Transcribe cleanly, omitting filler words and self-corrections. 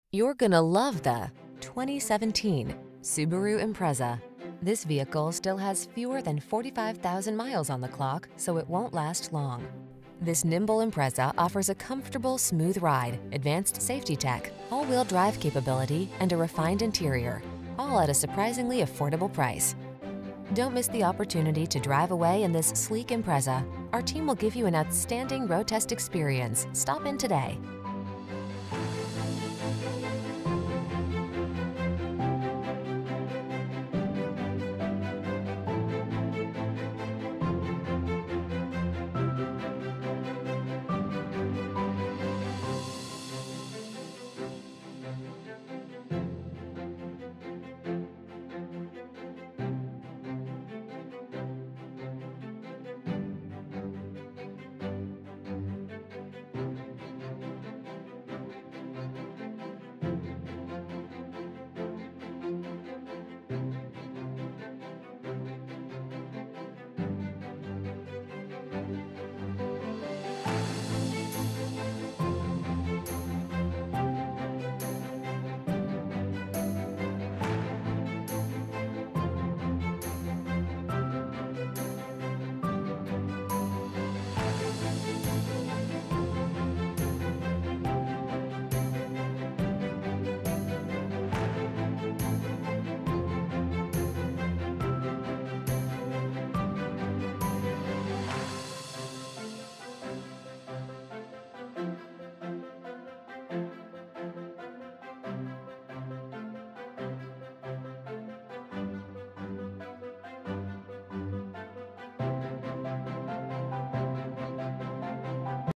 You're gonna love the 2017 Subaru Impreza. This vehicle still has fewer than 45,000 miles on the clock, so it won't last long. This nimble Impreza offers a comfortable, smooth ride, advanced safety tech, all-wheel drive capability, and a refined interior, all at a surprisingly affordable price. Don't miss the opportunity to drive away in this sleek Impreza. Our team will give you an outstanding road test experience. Stop in today.